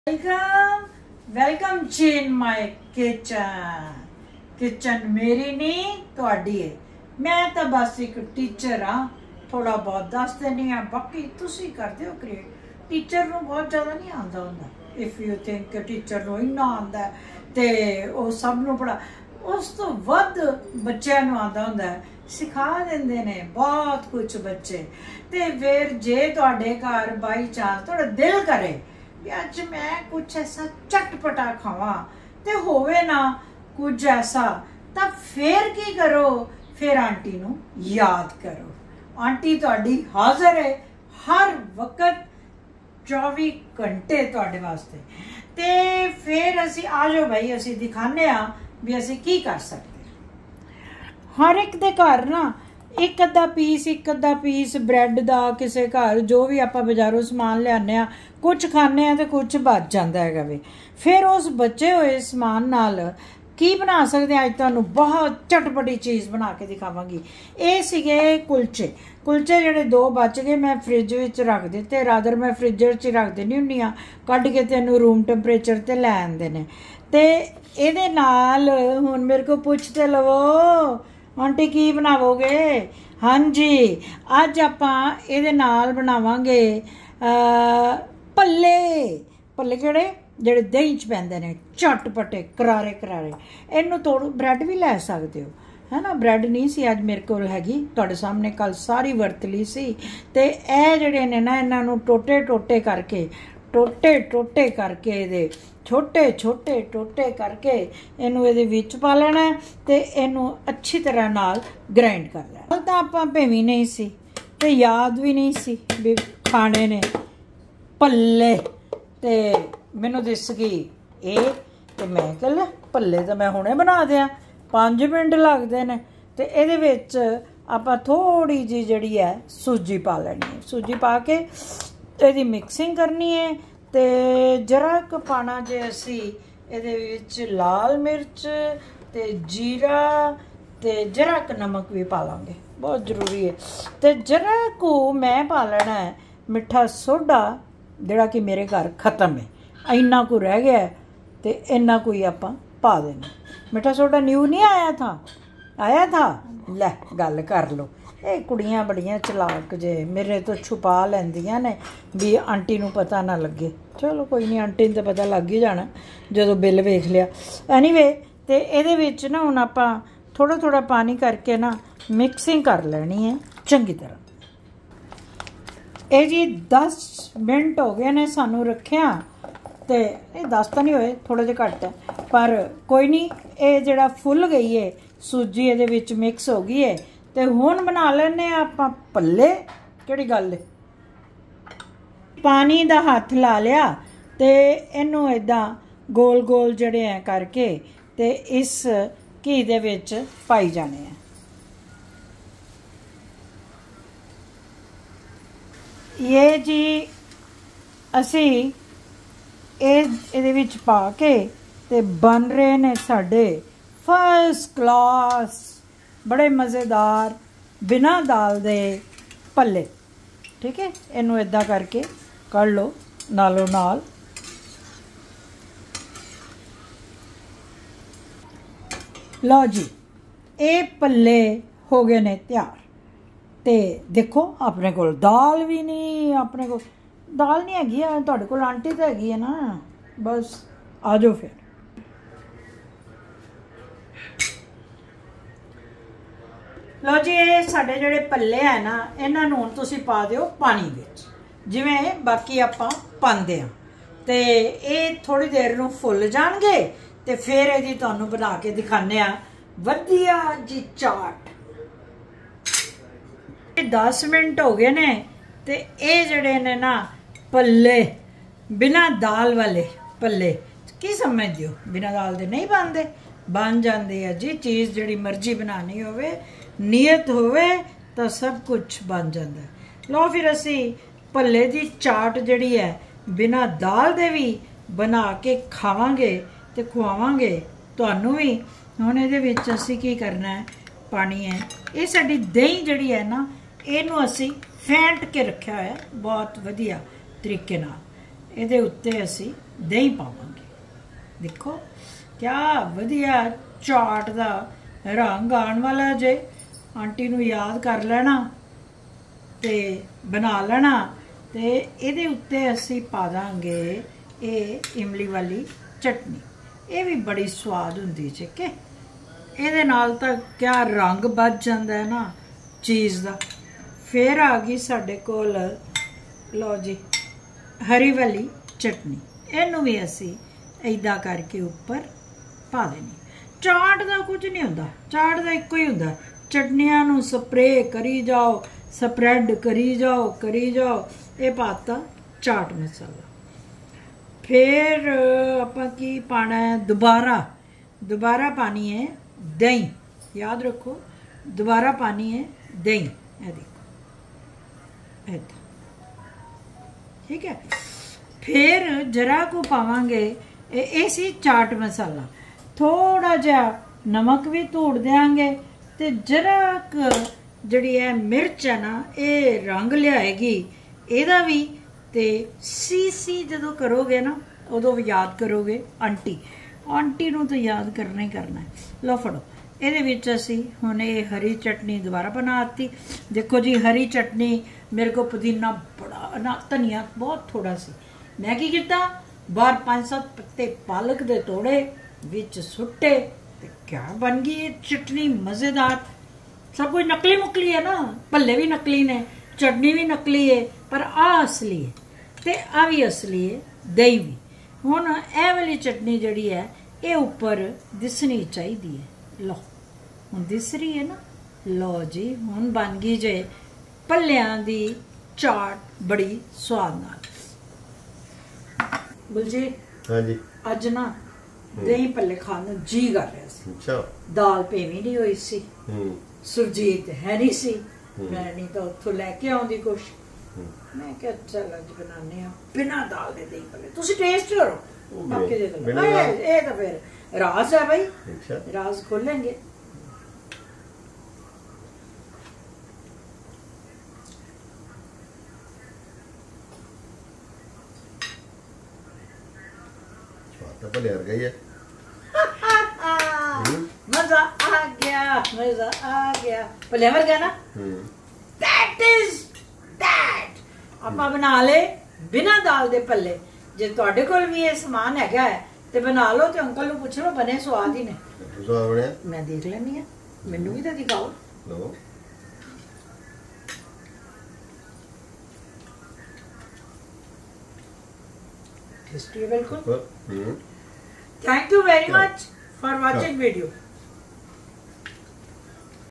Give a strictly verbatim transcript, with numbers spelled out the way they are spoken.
Welcome welcome जी in my kitchen. Kitchen मेरी नहीं तुहाडी है। मैं तो बस एक टीचर हाँ, थोड़ा बहुत दस देनी हाँ, बाकी तुसी करते हो क्रिएट। टीचर नूं बहुत ज़्यादा नहीं आता हुंदा। इफ यू थिंक टीचर नूं इन्ना आंदा ते वो सब नूं पढ़ा, उस तो वध बच्चों नूं आंदा हुंदा है, सिखा देंदे ने बहुत कुछ बच्चे। ते फिर जे तुहाडे घर बाई चांस थोड़ा दिल करे अज मैं कुछ ऐसा चटपटा खावा ते होवे ना कुछ ऐसा, तब फिर की करो, फिर आंटी नूं याद करो। आंटी तुहाडी हाजिर है हर वक्त चौबी घंटे तुहाडे वास्ते। ते फिर असी आ जाओ भाई, असी दिखाने आ भी असी की कर सकते। हर एक दे घर ना एक अद्धा पीस एक अद्धा पीस ब्रैड का किसी घर जो भी आप बाजारों समान लियाने, कुछ खाने तो कुछ बच जाता है वे। फिर उस बचे हुए समान नाल की बना सकते हैं। अज तुहानूं बहुत चटपटी चीज़ बना के दिखावांगी। ये सीगे कुलचे। कुलचे जिहड़े दो बच गए मैं फ्रिज विच रख दिते। रादर मैं फ्रिज च रख देनी हुंदी आ, कढ के तेनूं रूम टैंपरेचर ते लै आंदे ने। ते इहदे नाल हुण मेरे को पुछ ते लवो आंटी की बनावोगे। हाँ जी, अज आपां इहदे नाल बनावांगे भल्ले। भल्ले किहड़े जिहड़े दही च पैंदे ने, चटपटे करारे करारे। इनू तोड़ ब्रैड भी लै सकदे हो, है ना। ब्रैड नहीं सी अज मेरे कोल हैगी, तुहाडे सामने कल सारी वरत ली सी। ते ए जिहड़े ने ना इन्हां नूं टोटे टोटे करके टोटे टोटे करके इहदे छोटे छोटे टोटे करके इनू इहदे विच पा लेना ते इनू अच्छी तरह नाल ग्राइंड कर लेना। तो आपां भेवी नहीं सी ते याद भी नहीं सी भी खाने ने भल्ले। ते मैनू दिस गई ये ते मैं कह भल्ले तो मैं हुणे बना दियां, पाँच मिनट लगदे ने। ते इहदे विच आपां थोड़ी जी जिहड़ी है सूजी पा लैनी है। सूजी पा के इहदी मिक्सिंग करनी है। ते जरा क पाना जे असी इहदे विच लाल मिर्च ते जीरा ते जरा क नमक भी पा लांगे, बहुत जरूरी है। ते जरा को मैं पा लेना है मिठा सोडा, जिहड़ा कि मेरे घर खत्म है, इन्ना को रह गया ते इन्ना को ही आपां पा देना। मिठा सोडा न्यू नहीं आया था, आया था लै गल कर लो। ये कुड़ियां बड़ियां चलाक जे, मेरे तो छुपा लैंदियां ने भी आंटी नूं पता ना लगे। चलो कोई नहीं, आंटी नूं तो पता लग ही जाना जो बिल वेख लिया। एनीवे ते इहदे विच ना हुण आपां थोड़ा थोड़ा पानी करके ना मिक्सिंग कर लेनी है चंगी तरह। ये जी दस मिनट हो गए ने सानू रखिया, तो ये दस तो नहीं होए, थोड़े जे घट है, पर कोई नहीं। ये जिहड़ा फुल गई है सूजी इहदे विच मिक्स हो गई है। ते हुण बना लैने आपां भल्ले। किहड़ी गल है, पानी दा हत्थ ला लिया ते इनू इदां गोल गोल जड़े हैं करके ते इस घी दे विच पाई जाने हैं। ये जी असी इहदे विच पा के ते बन रहे ने साडे फर्स्ट क्लास बड़े मज़ेदार बिना दाल दे भल्ले। ठीक है, इनू इदां करके कर लो नालों नाल। लो जी, ये भल्ले हो गए ने तैयार। ते देखो अपने कोल दाल भी नहीं, अपने को दाल नहीं हैगी, तुहाडे कोल आंटी तो हैगी है ना। बस आ जाओ फिर। लो जी, ये साडे जिहड़े भल्ले है ना, इन्हां नूं तुसीं पा दिओ पानी विच, जिवें बाकी आपां पांदे आ। ते ये थोड़ी देर नूं फुल जाणगे ते फिर इहदी तुहानूं बना के दिखाने आ वधिया जी चाट। दस मिनट हो गए ने ते ये जिहड़े ने ना भल्ले बिना दाल वाले भल्ले की समझदे हो, बिना दाल दे नहीं बनदे, बन जाते हैं जी। चीज़ जिहड़ी मर्जी बनानी होवे, नीयत होवे तो सब कुछ बन जाता है। लो फिर असी भल्ले की चाट जिहड़ी है बिना दाल दे भी बना के खावांगे ते खुआवांगे तुहानूं भी। हुण इहदे विच असी की करना है, पानी है ये साडी दही जिहड़ी है ना, इहनूं असी फेंट के रखिया है बहुत वधिया तरीके नाल। ਇਹਦੇ ਉੱਤੇ ਅਸੀਂ ਦਹੀਂ ਪਾਵਾਂਗੇ। ਦੇਖੋ ਕਿਆ ਵਧੀਆ ਚਾਟ ਦਾ ਰੰਗ ਆਉਣ ਵਾਲਾ ਜੇ। ਆਂਟੀ ਨੂੰ ਯਾਦ ਕਰ ਲੈਣਾ ਤੇ ਬਣਾ ਲੈਣਾ। ਤੇ ਇਹਦੇ ਉੱਤੇ ਅਸੀਂ ਪਾ ਦਾਂਗੇ ਇਹ ਇਮਲੀ ਵਾਲੀ ਚਟਨੀ। ਇਹ ਵੀ ਬੜੀ ਸਵਾਦ ਹੁੰਦੀ ਜੇ ਕਿ ਇਹਦੇ ਨਾਲ ਤਾਂ ਕਿਆ ਰੰਗ ਵੱਜ ਜਾਂਦਾ ਹੈ ਨਾ ਚੀਜ਼ ਦਾ। ਫਿਰ ਆ ਗਈ ਸਾਡੇ ਕੋਲ, ਲਓ ਜੀ, ਹਰੀ ਵਾਲੀ ਚਟਨੀ। ਇਹਨੂੰ ਵੀ ਅਸੀਂ ਇੱਦਾਂ ਕਰਕੇ ਉੱਪਰ ਪਾ ਦੇਣੀ। ਚਾਟ ਦਾ ਕੁਝ ਨਹੀਂ ਹੁੰਦਾ, ਚਾਟ ਦਾ ਇੱਕੋ ਹੀ ਹੁੰਦਾ, ਚਟਨੀਆਂ ਨੂੰ ਸਪਰੇ ਕਰੀ ਜਾਓ, ਸਪਰੈਡ ਕਰੀ ਜਾਓ ਕਰੀ ਜਾਓ। ਇਹ ਪਾਤਾ ਚਾਟ ਮਸਾਲਾ। ਫਿਰ ਆਪਾਂ ਕੀ ਪਾਣਾ ਹੈ, ਦੁਬਾਰਾ ਦੁਬਾਰਾ ਪਾਣੀ ਹੈ ਦਹੀਂ। ਯਾਦ ਰੱਖੋ, ਦੁਬਾਰਾ ਪਾਣੀ ਹੈ ਦਹੀਂ। ਇਹ ਦੇਖੋ ਇੱਦਾਂ, ਠੀਕ ਹੈ। ਫਿਰ ਜਰਾ ਕੁ ਪਾਵਾਂਗੇ ਇਹ ਸੀ ਚਾਟ ਮਸਾਲਾ। ਥੋੜਾ ਜਿਹਾ ਨਮਕ ਵੀ ਧੂੜ ਦਿਆਂਗੇ ਤੇ ਜਰਾ ਕੁ ਜਿਹੜੀ ਹੈ ਮਿਰਚ ਹੈ ਨਾ, ਇਹ ਰੰਗ ਲਿਆਏਗੀ ਇਹਦਾ ਵੀ। ਤੇ ਸੀ ਸੀ ਜਦੋਂ ਕਰੋਗੇ ਨਾ ਉਦੋਂ ਵੀ ਯਾਦ ਕਰੋਗੇ ਆਂਟੀ ਆਂਟੀ ਨੂੰ ਤਾਂ ਯਾਦ ਕਰਨਾ ਹੀ ਕਰਨਾ ਹੈ। ਲਓ ਫੜੋ, ਇਹਦੇ ਵਿੱਚ ਅਸੀਂ ਹੁਣ ਇਹ ਹਰੀ ਚਟਨੀ ਦੁਬਾਰਾ ਬਣਾਤੀ। ਦੇਖੋ ਜੀ, ਹਰੀ ਚਟਨੀ ਮੇਰੇ ਕੋਲ ਪੁਦੀਨਾ ਬੜਾ ਨਾ, ਧਨੀਆ ਬਹੁਤ ਥੋੜਾ ਸੀ। ਮੈਂ ਕੀ ਕੀਤਾ, ਬਾਹਰ ਪੰਜ ਸੱਤ ਪੱਤੇ ਪਾਲਕ ਦੇ ਤੋੜੇ, ਵਿੱਚ ਸੁੱਟੇ ਤੇ ਕਿਆ ਬਣ ਗਈ ਇਹ ਚਟਨੀ ਮਜ਼ੇਦਾਰ। ਸਭ ਕੁਝ ਨਕਲੀ ਮੁਕਲੀ ਹੈ ਨਾ, ਭੱਲੇ ਵੀ ਨਕਲੀ ਨੇ, ਚਟਨੀ ਵੀ ਨਕਲੀ ਹੈ, ਪਰ ਆ ਅਸਲੀ ਹੈ ਤੇ ਆ ਵੀ ਅਸਲੀ ਹੈ, ਦਹੀਂ ਵੀ। ਹੁਣ ਇਹ ਵਾਲੀ ਚਟਨੀ ਜਿਹੜੀ ਹੈ ਇਹ ਉੱਪਰ ਦਿਸਣੀ ਚਾਹੀਦੀ ਹੈ। ਲਓ ਹੁਣ ਦਿਸ ਰਹੀ ਹੈ ਨਾ। ਲਓ ਜੀ, ਹੁਣ ਬਣ ਗਈ ਜੇ ਭੱਲਿਆਂ ਦੀ ਚਾਟ ਬੜੀ ਸਵਾਦ ਨਾਲ। ਬਲਜੀਤ, ਹਾਂਜੀ, ਅੱਜ ਨਾ ਦਹੀਂ ਭੱਲੇ ਖਾਣ ਨੂੰ ਜੀ ਕਰ ਰਿਹਾ ਸੀ। ਅੱਛਾ। ਦਾਲ ਭੇਵੀ ਨਹੀਂ ਹੋਈ ਸੀ, ਸੁਰਜੀਤ ਹੈ ਨਹੀਂ ਸੀ, ਮੈਂ ਨਹੀਂ ਤਾਂ ਉੱਥੋਂ ਲੈ ਕੇ ਆਉਂਦੀ ਕੁਛ। ਮੈਂ ਕਿਹਾ ਚੱਲ ਅੱਜ ਬਣਾਉਂਦੇ ਆ ਬਿਨਾਂ ਦਾਲ ਦੇ ਦਹੀਂ ਭੱਲੇ। ਤੁਸੀਂ ਟੇਸਟ ਕਰੋ, ਬਾਕੀ ਦੇ ਦੋ। ਇਹ ਤਾਂ ਫਿਰ ਰਾਜ਼ ਹੈ ਭਾਈ, ਰਾਜ਼ ਖੋलेंगे। भले हर गई है। मजा आ गया, मजा आ गया। भले हर गया ना। That is that। ਆਪਾਂ ਬਣਾ ਲੇ ਬਿਨਾਂ ਦਾਲ ਦੇ ਭੱਲੇ। ਜੇ ਤੁਹਾਡੇ ਕੋਲ ਵੀ ਇਹ ਸਮਾਨ ਹੈਗਾ ਹੈ ਤੇ ਬਣਾ ਲਓ ਤੇ ਅੰਕਲ ਨੂੰ ਪੁੱਛ ਲਓ, ਬਣੇ ਸਵਾਦ ਹੀ ਨੇ। ਸਵਾਦ ਬਣਿਆ? ਮੈਂ ਦੇਖ ਲੈਣੀ ਆ, ਮੈਨੂੰ ਵੀ ਤਾਂ ਦਿਖਾਓ। ਲਓ, tasty बिल्कुल। Thank you very much for watching video.